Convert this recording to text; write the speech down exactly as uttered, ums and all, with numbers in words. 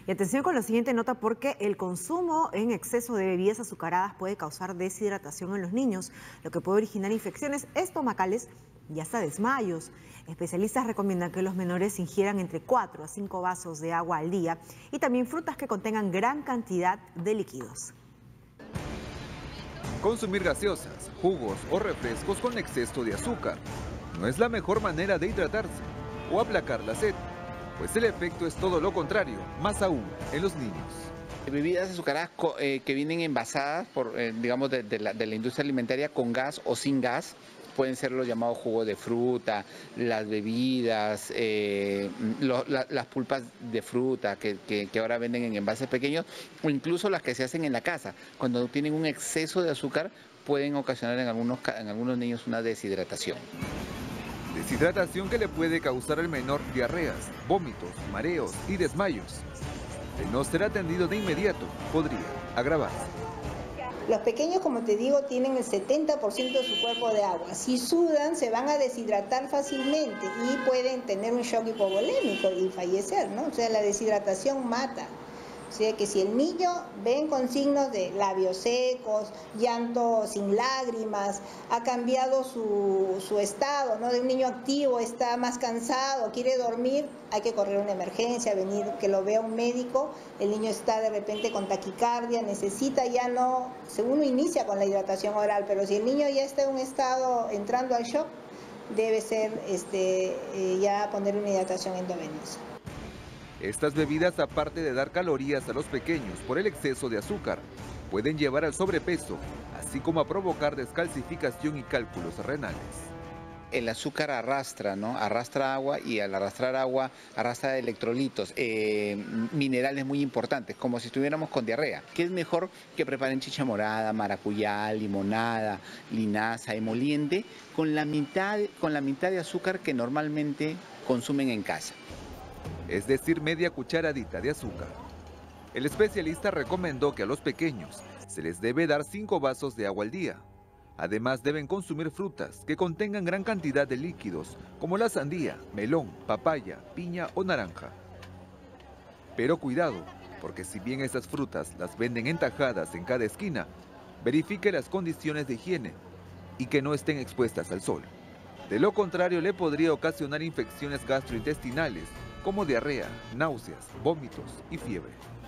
Y atención con la siguiente nota porque el consumo en exceso de bebidas azucaradas puede causar deshidratación en los niños, lo que puede originar infecciones estomacales y hasta desmayos. Especialistas recomiendan que los menores ingieran entre cuatro a cinco vasos de agua al día y también frutas que contengan gran cantidad de líquidos. Consumir gaseosas, jugos o refrescos con exceso de azúcar no es la mejor manera de hidratarse o aplacar la sed, pues el efecto es todo lo contrario, más aún en los niños. Bebidas azucaradas eh, que vienen envasadas por, eh, digamos, de, de, la, de la industria alimentaria con gas o sin gas, pueden ser los llamados jugos de fruta, las bebidas, eh, lo, la, las pulpas de fruta que, que, que ahora venden en envases pequeños, o incluso las que se hacen en la casa. Cuando tienen un exceso de azúcar, pueden ocasionar en algunos, en algunos niños una deshidratación. Deshidratación que le puede causar al menor diarreas, vómitos, mareos y desmayos. De no ser atendido de inmediato, podría agravarse. Los pequeños, como te digo, tienen el setenta por ciento de su cuerpo de agua. Si sudan, se van a deshidratar fácilmente y pueden tener un shock hipovolémico y fallecer, ¿no? O sea, la deshidratación mata. O sea, que si el niño ven con signos de labios secos, llanto sin lágrimas, ha cambiado su, su estado, ¿no? De un niño activo, está más cansado, quiere dormir, hay que correr una emergencia, venir, que lo vea un médico. El niño está de repente con taquicardia, necesita ya no, uno inicia con la hidratación oral, pero si el niño ya está en un estado entrando al shock, debe ser este, eh, ya poner una hidratación endovenosa. Estas bebidas, aparte de dar calorías a los pequeños por el exceso de azúcar, pueden llevar al sobrepeso, así como a provocar descalcificación y cálculos renales. El azúcar arrastra, ¿no? Arrastra agua y al arrastrar agua arrastra electrolitos, eh, minerales muy importantes, como si estuviéramos con diarrea. ¿Qué es mejor que preparen chicha morada, maracuyá, limonada, linaza, emoliente, con la mitad, con la mitad de azúcar que normalmente consumen en casa? Es decir, media cucharadita de azúcar. El especialista recomendó que a los pequeños se les debe dar cinco vasos de agua al día. Además, deben consumir frutas que contengan gran cantidad de líquidos, como la sandía, melón, papaya, piña o naranja. Pero cuidado, porque si bien esas frutas las venden en tajadas en cada esquina, verifique las condiciones de higiene y que no estén expuestas al sol. De lo contrario, le podría ocasionar infecciones gastrointestinales, como diarrea, náuseas, vómitos y fiebre.